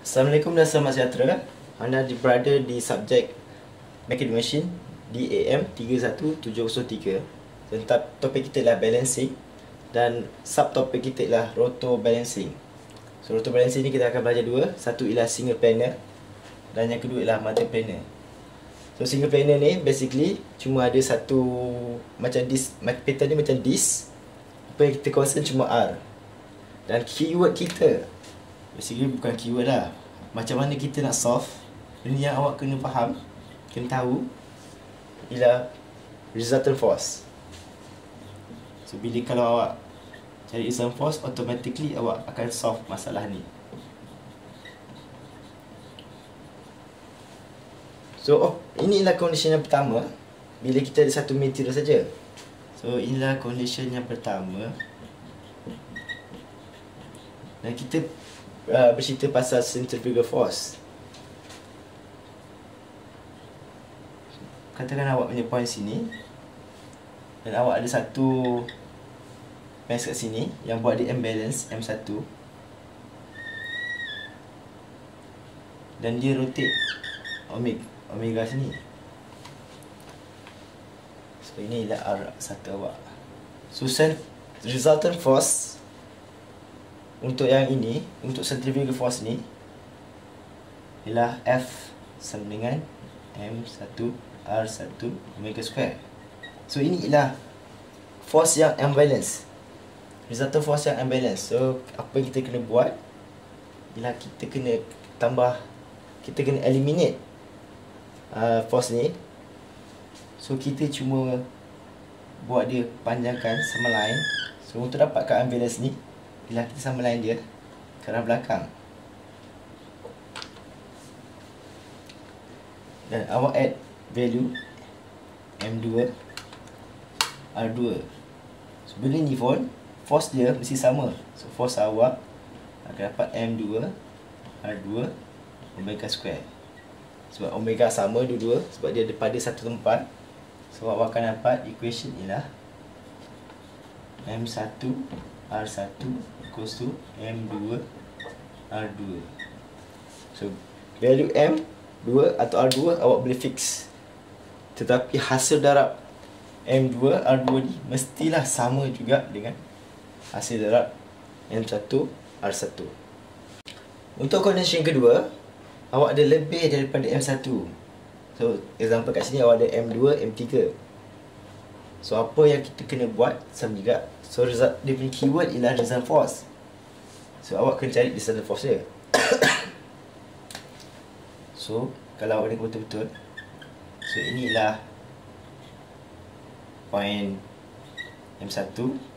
Assalamualaikum dan selamat sejahtera. Anda berada di subjek Mechanical Machine DAM 31703. Dan topik kita ialah balancing dan subtopik kita ialah roto balancing. So roto balancing ni kita akan belajar dua. Satu ialah single planar dan yang kedua ialah multi planar. So single planar ni basically cuma ada satu macam disk, pattern ni macam disk. Apa yang kita concern cuma R. Dan keyword kita basically bukan keyword lah, macam mana kita nak solve. Benda yang awak kena faham, kena tahu ialah resultant force. So bila kalau awak cari resultant force, automatically awak akan solve masalah ni. So inilah condition yang pertama bila kita ada satu material saja. So inilah condition yang pertama. Dan kita bercerita pasal centrifugal force. Katakan awak punya point sini dan awak ada satu mass kat sini yang buat dia imbalance M1 dan dia rotate omega sini. So ini ialah R1 awak. So resultant force untuk yang ini, untuk centrifugal force ni ialah F sama dengan M1 R1 omega square. So ini ialah force yang unbalance, resultant force yang unbalance. So apa yang kita kena buat ialah kita kena tambah, kita kena eliminate force ni. So kita cuma buat dia panjangkan sama line. So untuk dapatkan unbalance ni ialah kita sama line dia ke arah belakang. Dan awak add value M2 R2. So bila ni force dia mesti sama. So force awak akan dapat M2 R2 omega square. Sebab omega sama dua-dua, sebab dia ada pada satu tempat. So awak akan dapat equation ialah M1 R1 equals to M2 R2. So value M2 atau R2 awak boleh fix, tetapi hasil darab M2 R2 ni mestilah sama juga dengan hasil darab M1 R1. Untuk condition kedua, awak ada lebih daripada M1. So example kat sini awak ada M2, M3. So apa yang kita kena buat sama juga. So dia punya keyword ialah resultant force. So awak kena cari resultant force dia. So kalau awak dengar betul-betul, so inilah point M1,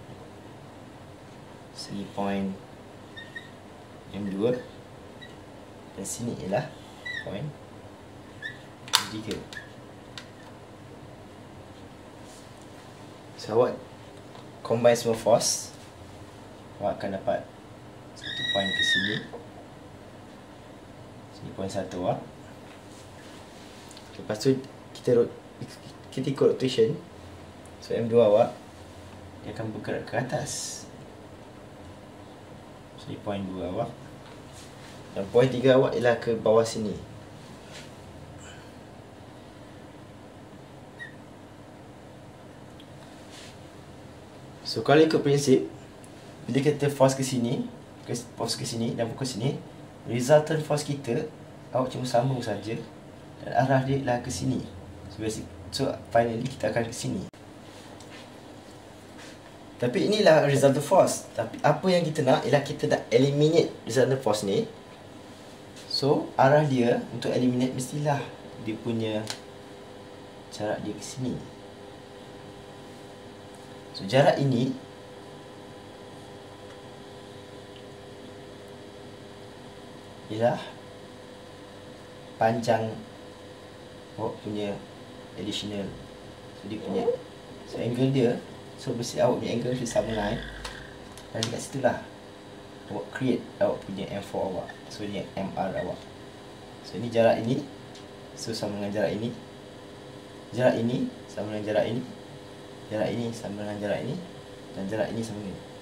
sini point M2 dan sini ialah point M3. So awak combine semua force, awak akan dapat satu point ke sini. Sini point satu awak. Lepas tu kita ikut rotation. So M2 awak dia akan bergerak ke atas. Sini point 2 awak. Dan point 3 awak ialah ke bawah sini. So kalau ikut prinsip, bila kita force ke sini, dan pukul sini, resultant force kita awak cuma sambung saja dan arah dia ialah ke sini. So finally kita akan ke sini. Tapi inilah resultant force. Tapi apa yang kita nak ialah kita nak eliminate resultant force ni. So arah dia untuk eliminate mestilah dia punya jarak dia ke sini. So jarak ini ialah panjang awak punya additional. So dia punya, so angle dia, so mesti awak punya angle dia sama line. Dan dekat situ lah awak create awak punya M4 awak. So ni MR awak. So ini jarak ini, so sama dengan jarak ini. Jarak ini sama dengan jarak ini. Jarak ini sama dengan jarak ini. Dan jarak ini sama dengan ini.